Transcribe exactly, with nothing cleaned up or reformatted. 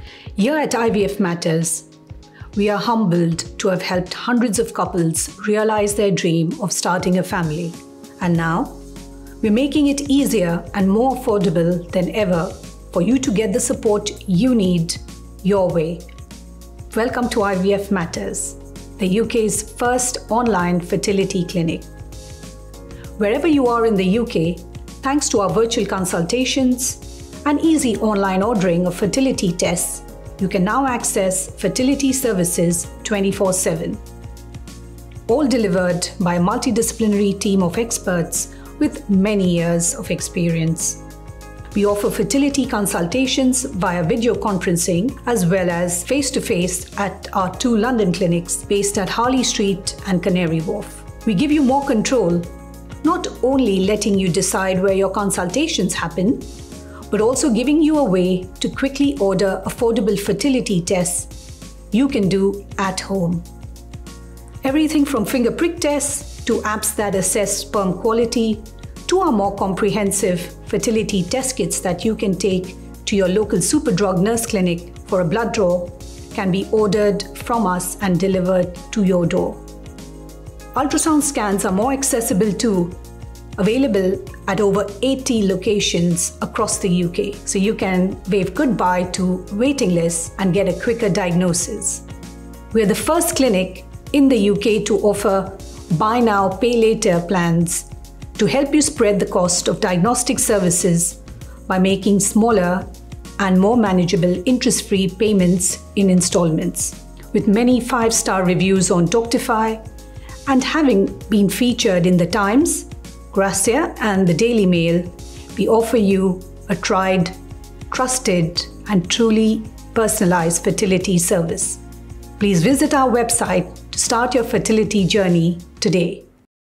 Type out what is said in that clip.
Here at I V F Matters, we are humbled to have helped hundreds of couples realize their dream of starting a family. And now, we're making it easier and more affordable than ever for you to get the support you need your way. Welcome to I V F Matters, the U K's first online fertility clinic. Wherever you are in the U K, thanks to our virtual consultations and easy online ordering of fertility tests, you can now access fertility services twenty-four seven. All delivered by a multidisciplinary team of experts with many years of experience. We offer fertility consultations via video conferencing as well as face-to-face at our two London clinics based at Harley Street and Canary Wharf. We give you more control, not only letting you decide where your consultations happen, but also giving you a way to quickly order affordable fertility tests you can do at home. Everything from finger prick tests to apps that assess sperm quality to our more comprehensive fertility test kits that you can take to your local Superdrug nurse clinic for a blood draw can be ordered from us and delivered to your door. Ultrasound scans are more accessible too, available at over eighty locations across the U K, so you can wave goodbye to waiting lists and get a quicker diagnosis. We're the first clinic in the U K to offer buy now, pay later plans to help you spread the cost of diagnostic services by making smaller and more manageable interest-free payments in installments. With many five-star reviews on Doctify and having been featured in The Times, Grazia and the Daily Mail, we offer you a tried, trusted and truly personalized fertility service. Please visit our website to start your fertility journey today.